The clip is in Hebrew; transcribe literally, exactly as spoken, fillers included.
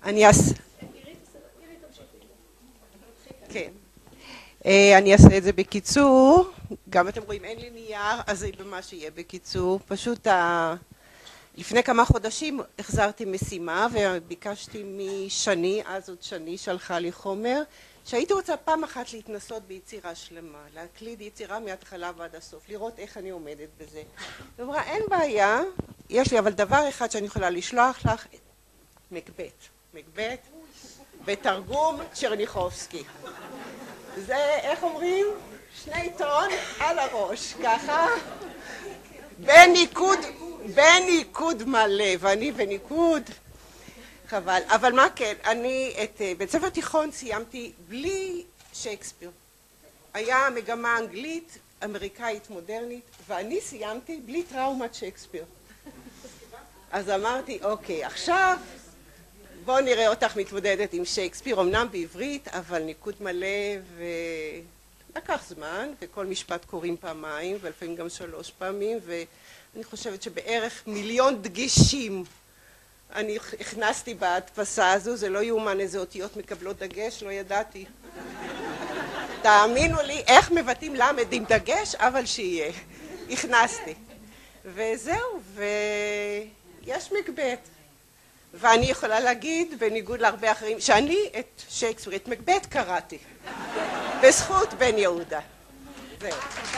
אני אעשה... כן. אני אעשה את זה בקיצור. גם אתם רואים, אין לי נייר, אז זה במה שיהיה בקיצור. פשוט לפני כמה חודשים החזרתי משימה וביקשתי משני, אז עוד שני שלחה לי חומר, שהייתי רוצה פעם אחת להתנסות ביצירה שלמה, להקליד יצירה מההתחלה ועד הסוף, לראות איך אני עומדת בזה. היא אמרה, אין בעיה, יש לי אבל דבר אחד שאני יכולה לשלוח לך, מקבט. מקבט בתרגום צ'רניחובסקי. זה, איך אומרים? שני טון על הראש, ככה. בניקוד, בניקוד מלא, ואני בניקוד. חבל. אבל מה כן, אני את בית ספר תיכון סיימתי בלי שייקספיר. היה מגמה אנגלית, אמריקאית מודרנית, ואני סיימתי בלי טראומת שייקספיר. אז אמרתי, אוקיי, עכשיו בואו נראה אותך מתמודדת עם שייקספיר, אמנם בעברית, אבל ניקוד מלא, ולקח זמן, וכל משפט קוראים פעמיים, ולפעמים גם שלוש פעמים, ואני חושבת שבערך מיליון דגישים אני הכנסתי בהדפסה הזו, זה לא יאומן איזה אותיות מקבלות דגש, לא ידעתי. תאמינו לי, איך מבטאים למד עם דגש, אבל שיהיה. הכנסתי. וזהו, ויש מקבט. ואני יכולה להגיד, בניגוד להרבה אחרים, שאני את שייקספיר, את מקבט קראתי. בזכות בן יהודה. זהו.